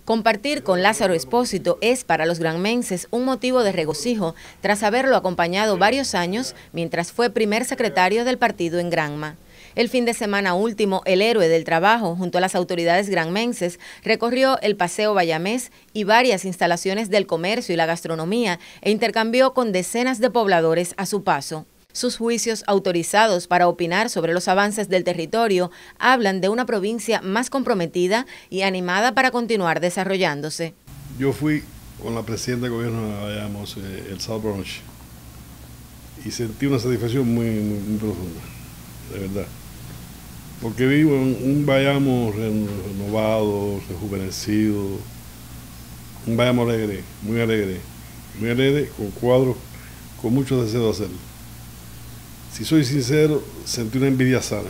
Compartir con Lázaro Espósito es para los granmenses un motivo de regocijo tras haberlo acompañado varios años mientras fue primer secretario del partido en Granma. El fin de semana último, el héroe del trabajo, junto a las autoridades granmenses, recorrió el Paseo Bayamés y varias instalaciones del comercio y la gastronomía e intercambió con decenas de pobladores a su paso. Sus juicios autorizados para opinar sobre los avances del territorio hablan de una provincia más comprometida y animada para continuar desarrollándose. Yo fui con la presidenta de gobierno de Bayamos el sábado por la noche y sentí una satisfacción muy profunda, de verdad. Porque vivo en un Bayamo renovado, rejuvenecido, un Bayamo alegre, muy alegre, con cuadros, con mucho deseo de hacerlo. Si soy sincero, sentí una envidia sana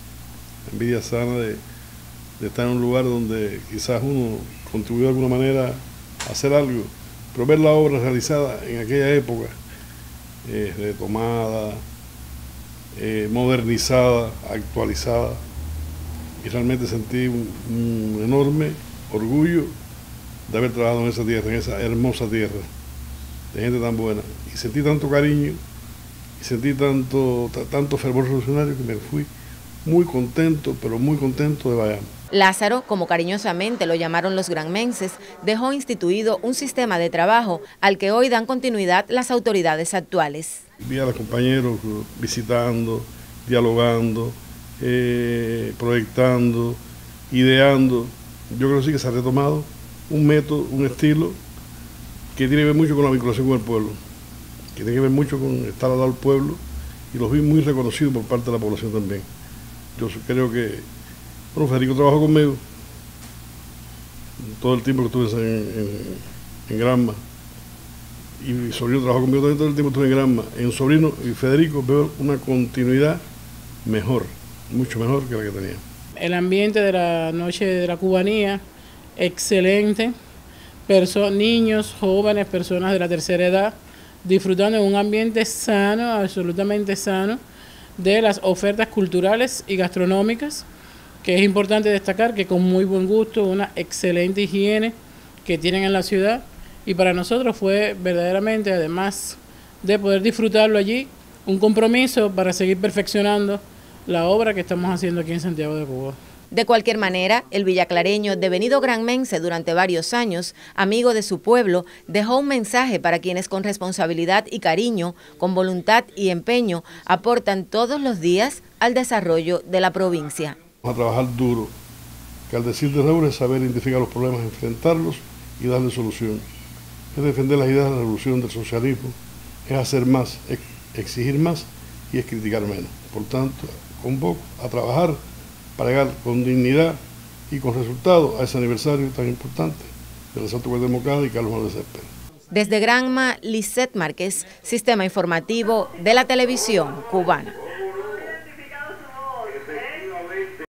de estar en un lugar donde quizás uno contribuyó de alguna manera a hacer algo, pero ver la obra realizada en aquella época, retomada, modernizada, actualizada, y realmente sentí un enorme orgullo de haber trabajado en esa tierra, en esa hermosa tierra, de gente tan buena, y sentí tanto cariño, y sentí tanto fervor revolucionario que me fui muy contento, pero muy contento de Bayamo. Lázaro, como cariñosamente lo llamaron los granmenses, dejó instituido un sistema de trabajo al que hoy dan continuidad las autoridades actuales. Vi a los compañeros visitando, dialogando, proyectando, ideando. Yo creo que sí que se ha retomado un método, un estilo que tiene que ver mucho con la vinculación con el pueblo, que tiene que ver mucho con estar al lado del pueblo, y los vi muy reconocidos por parte de la población también. Yo creo que, bueno, Federico trabajó conmigo todo el tiempo que estuve en Granma, y mi sobrino trabajó conmigo también todo el tiempo que estuve en Granma. En Sobrino y Federico veo una continuidad mejor, mucho mejor que la que tenía. El ambiente de la noche de la cubanía, excelente. Niños, jóvenes, personas de la tercera edad, disfrutando en un ambiente sano, absolutamente sano, de las ofertas culturales y gastronómicas, que es importante destacar que con muy buen gusto, una excelente higiene que tienen en la ciudad, y para nosotros fue verdaderamente, además de poder disfrutarlo allí, un compromiso para seguir perfeccionando la obra que estamos haciendo aquí en Santiago de Cuba. De cualquier manera, el villaclareño, devenido granmense durante varios años, amigo de su pueblo, dejó un mensaje para quienes con responsabilidad y cariño, con voluntad y empeño, aportan todos los días al desarrollo de la provincia. Vamos a trabajar duro, que al decir de Raúl es saber identificar los problemas, enfrentarlos y darle solución. Es defender las ideas de la revolución, del socialismo, es hacer más, es exigir más y es criticar menos. Por tanto, convoco a trabajar para llegar con dignidad y con resultados a ese aniversario tan importante del Asalto Democrático y Carlos Manuel Céspedes. Desde Granma, Lisette Márquez, Sistema Informativo de la Televisión Cubana.